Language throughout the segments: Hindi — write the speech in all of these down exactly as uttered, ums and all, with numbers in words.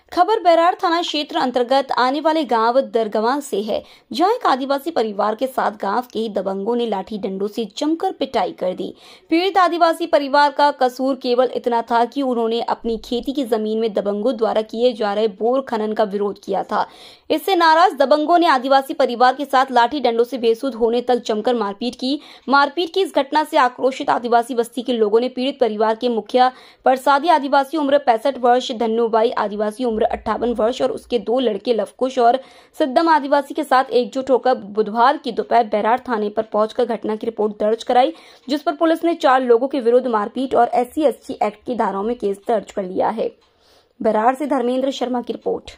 खबर बैराड़ थाना क्षेत्र अंतर्गत आने वाले गांव दरगवा से है, जहां एक आदिवासी परिवार के साथ गांव के ही दबंगों ने लाठी डंडों से जमकर पिटाई कर दी। पीड़ित आदिवासी परिवार का कसूर केवल इतना था कि उन्होंने अपनी खेती की जमीन में दबंगों द्वारा किए जा रहे बोर खनन का विरोध किया था। इससे नाराज दबंगों ने आदिवासी परिवार के साथ लाठी डंडों से बेसुध होने तक जमकर मारपीट की। मारपीट की इस घटना से आक्रोशित आदिवासी बस्ती के लोगों ने पीड़ित परिवार के मुखिया प्रसादी आदिवासी उम्र पैंसठ वर्ष, धन्नूबाई आदिवासी उम्र अट्ठावन वर्ष और उसके दो लड़के लवकुश और सिद्धम आदिवासी के साथ एकजुट होकर बुधवार की दोपहर बैराड़ थाने पर पहुंचकर घटना की रिपोर्ट दर्ज कराई, जिस पर पुलिस ने चार लोगों के विरुद्ध मारपीट और S C S T act की धाराओं में केस दर्ज कर लिया है। बैराड़ से धर्मेंद्र शर्मा की रिपोर्ट।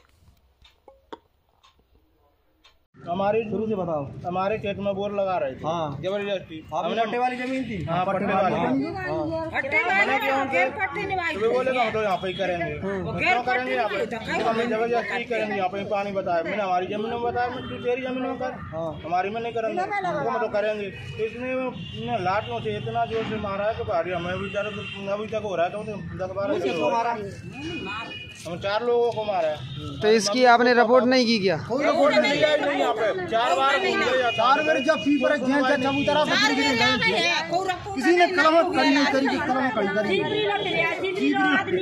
हमारी शुरू से बताओ। हमारे खेत में बोर लगा रहे थे। हाँ। जबरदस्ती। हमने पट्टे वाली जमीन थी। हाँ, पट्टे वाली। पट्टे वाली। तो बोले हम तो यहाँ पे ही करेंगे। क्यों करेंगे यहाँ पे? हमें जबरदस्ती करेंगे यहाँ पे पानी बताया। मैंने हमारी जमीन में बताया, मैं तेरी जमीन में कर। हमारी में नहीं करेंगे। तो तो करेंगे। इसने लाठों से इतना जोर से मारा है कि भारी हमें भी अभी तक हो रहा है। तो दस बारह मारा। हम चार लोगों को मारा है। तो इसकी आपने रिपोर्ट नहीं की क्या? कोई रिपोर्ट नहीं है यहाँ पे। चार बार चार बार जब फी पर चबूतरा किसी ने कलम खड़ी नहीं करी, कलम खड़ी करी।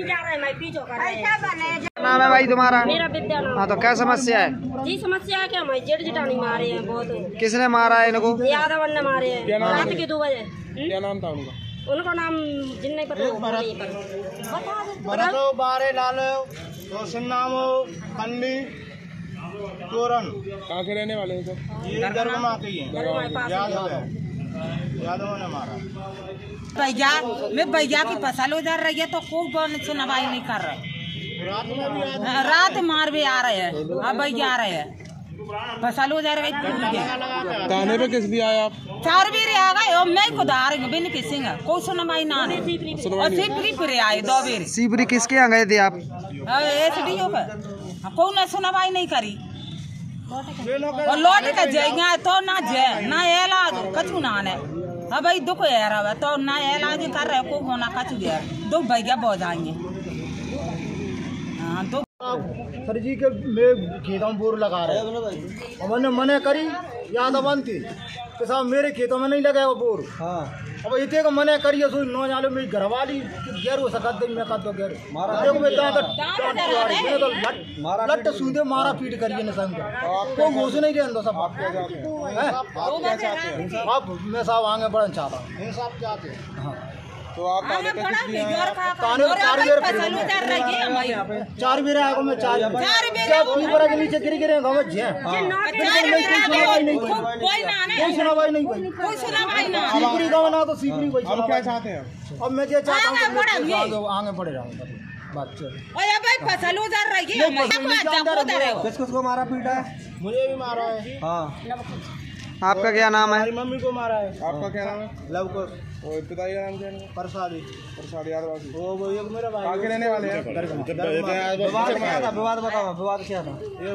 नाम है भाई तुम्हारा? मेरा विद्या नाम। हाँ, तो क्या समस्या है? जी समस्या है कि हमारे जेठ जेठानी मारे हैं बहुत। किसने मारा है इनको? यादव ने मारे हैं रात के दो बजे। क्या नाम था उनका? उनका नाम जिन नहीं पता बरसो बारे लाल तो सिन्नाम कंडी चोरन। कहाँ के रहने वाले हैं सर? ये दरगमा के ही हैं। यादव है, यादव ने मारा। भैया मैं भैया की फसल उधर रही है तो कोई सुनवाई नहीं कर रहे। रात में भी रात मार भी आ रहे हैं। अब भैया आ रहे हैं, फसल उधर गई। थाने पे किस लिए आए आप? चार भी आ गए, मैं खुद आ रही हूँ बिन किसी का कोई सुनवाई ना ने। और सिपरी फिर आए दो बेर। सिपरी किसके यहाँ गए थे आप? एस डी ओ का कोई ना सुनवाई नहीं करी और लौट के जाएंगे तो ना जाए ना इलाज कछु ना ने। हाँ भाई दुख है रहा तो ना इलाज कर रहे को ना कछु गया दुख भैया बहुत आएंगे। हाँ तो सर जी के मैं खेतों में बोर लगा रहे और मैंने मने करी यादवन थी कि साहब मेरे खेतों में नहीं लगाएगा बोर। हाँ। अब इतने को मने करी सो नौ जालो मेरी घरवाली गैर हो सकता मैं कर दो गैर देखो मैं तो लट सूदे मारा पीट करिए न संग को घोष नहीं दे दो सब। आप क्या चाहते हैं? आप क्या चाहते हैं? आप मैं साहब आगे बढ़ना चाहता हूँ। इंसाफ चाहते हैं। हाँ। तो आप ताने पे किस लिए आए? ताने पे चार बेर फसल उधर रही है हमारी। चार बेर आए को मैं चार चार बेर पीपरा के नीचे गिर गिरे गांव में जे चार बेर नहीं कोई ना ने कोई सुनवाई नहीं भाई कोई सुनवाई ना। सीपरी गांव ना तो सीपरी भाई। अब क्या चाहते हैं? अब मैं ये चाहता हूं आगे बढ़े रहूं बात चल। ओए भाई फसल उधर रही है हमारी। किस किस को मारा पीटा है? मुझे भी मारा है। हां। आपका क्या नाम है? हमारी मम्मी को मारा है। आपका क्या नाम है? लवकुश। और पिताजी का नाम क्या है? प्रसादी। प्रसादी आदिवासी। वो वो एक मेरा भाई। कहाँ के रहने वाले हैं? विवाद क्या था? विवाद बताओ, विवाद क्या था?